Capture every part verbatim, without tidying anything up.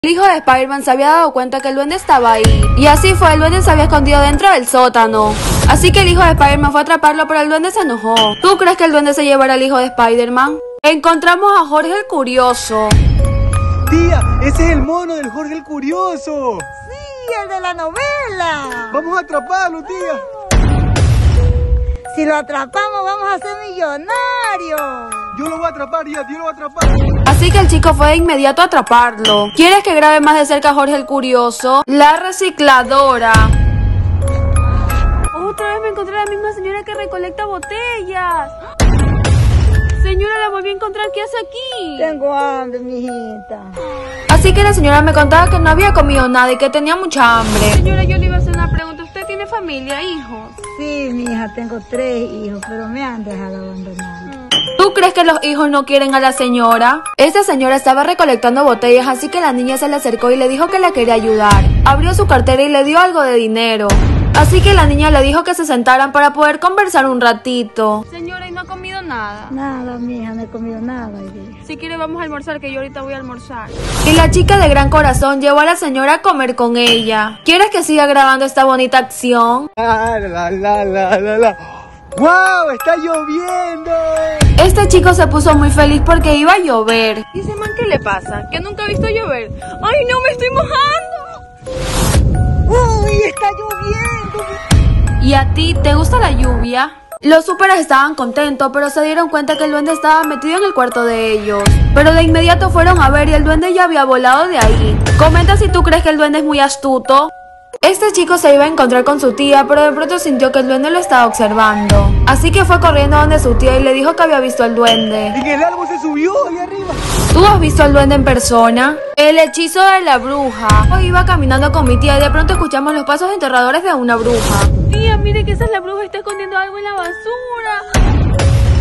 El hijo de Spider-Man se había dado cuenta que el duende estaba ahí. Y así fue, el duende se había escondido dentro del sótano. Así que el hijo de Spider-Man fue a atraparlo, pero el duende se enojó. ¿Tú crees que el duende se llevará al hijo de Spider-Man? Encontramos a Jorge el Curioso. Tía, ese es el mono del Jorge el Curioso. Sí, el de la novela. Vamos a atraparlo, tía. Si lo atrapamos, vamos a ser millonarios. Yo lo voy a atrapar, ya, yo lo voy a atrapar. Así que el chico fue de inmediato a atraparlo. ¿Quieres que grabe más de cerca a Jorge el Curioso? La recicladora. Otra vez me encontré a la misma señora que recolecta botellas. Señora, la volví a encontrar. ¿Qué hace aquí? Tengo hambre, mijita. Así que la señora me contaba que no había comido nada y que tenía mucha hambre. Señora, yo le iba a hacer una pregunta. ¿Usted tiene familia, hijos? Sí, mija, tengo tres hijos, pero me han dejado abandonada. ¿Tú crees que los hijos no quieren a la señora? Esta señora estaba recolectando botellas, así que la niña se le acercó y le dijo que la quería ayudar. Abrió su cartera y le dio algo de dinero. Así que la niña le dijo que se sentaran para poder conversar un ratito. Señora, ¿y no ha comido nada? Nada, mija, no he comido nada. Hija. Si quiere vamos a almorzar, que yo ahorita voy a almorzar. Y la chica de gran corazón llevó a la señora a comer con ella. ¿Quieres que siga grabando esta bonita acción? La, la, la, la, la, la. ¡Wow! ¡Está lloviendo! Este chico se puso muy feliz porque iba a llover. ¿Y ese man qué le pasa? ¿Que nunca ha visto llover? ¡Ay, no, me estoy mojando! ¡Uy, está lloviendo! ¿Y a ti, te gusta la lluvia? Los súperes estaban contentos, pero se dieron cuenta que el duende estaba metido en el cuarto de ellos. Pero de inmediato fueron a ver y el duende ya había volado de ahí. Comenta si tú crees que el duende es muy astuto. Este chico se iba a encontrar con su tía, pero de pronto sintió que el duende lo estaba observando. Así que fue corriendo donde su tía y le dijo que había visto al duende. Y que el árbol se subió ahí arriba. ¿Tú has visto al duende en persona? El hechizo de la bruja. Hoy iba caminando con mi tía y de pronto escuchamos los pasos enterradores de una bruja. Tía, mire que esa es la bruja, está escondiendo algo en la basura.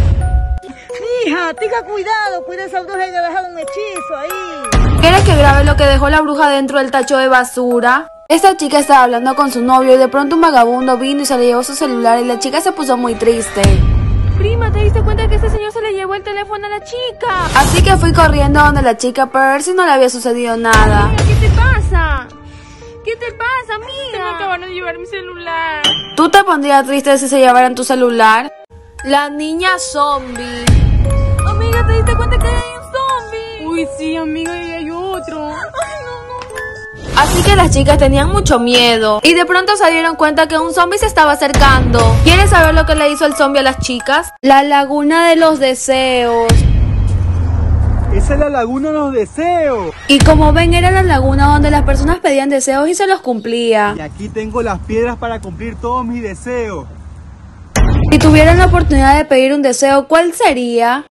Hija, tenga cuidado, cuida esa bruja y le ha dejado un hechizo ahí. ¿Quieres que grabe lo que dejó la bruja dentro del tacho de basura? Esta chica estaba hablando con su novio y de pronto un vagabundo vino y se le llevó su celular y la chica se puso muy triste. Prima, ¿te diste cuenta que ese señor se le llevó el teléfono a la chica? Así que fui corriendo donde la chica para ver si no le había sucedido nada. Amiga, ¿qué te pasa? ¿Qué te pasa, amiga? Se me acabaron de llevar mi celular. ¿Tú te pondrías triste si se llevaran tu celular? La niña zombie. Amiga, ¿te diste cuenta que hay un zombie? Uy, sí, amiga, y hay otro. Ay, no, no. Así que las chicas tenían mucho miedo y de pronto se dieron cuenta que un zombie se estaba acercando. ¿Quieres saber lo que le hizo el zombie a las chicas? La laguna de los deseos. Esa es la laguna de los deseos. Y como ven, era la laguna donde las personas pedían deseos y se los cumplía. Y aquí tengo las piedras para cumplir todos mis deseos. Si tuvieran la oportunidad de pedir un deseo, ¿cuál sería?